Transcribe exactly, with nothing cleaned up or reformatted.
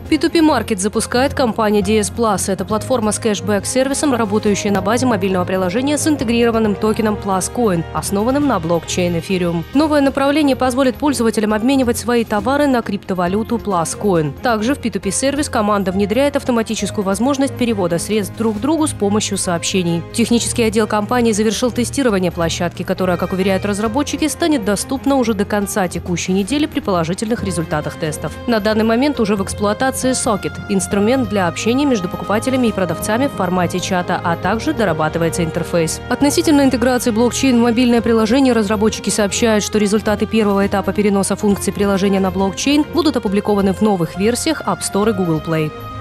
пи ту пи Market запускает компания ди эс Plus. Это платформа с кэшбэк-сервисом, работающая на базе мобильного приложения с интегрированным токеном PlusCoin, основанным на блокчейн Ethereum. Новое направление позволит пользователям обменивать свои товары на криптовалюту PlusCoin. Также в пи ту пи-сервис команда внедряет автоматическую возможность перевода средств друг другу с помощью сообщений. Технический отдел компании завершил тестирование площадки, которая, как уверяют разработчики, станет доступна уже до конца текущей недели при положительных результатах тестов. На данный момент уже в эксплуатации Socket – инструмент для общения между покупателями и продавцами в формате чата, а также дорабатывается интерфейс. Относительно интеграции блокчейн в мобильное приложение разработчики сообщают, что результаты первого этапа переноса функций приложения на блокчейн будут опубликованы в новых версиях App Store и Google Play.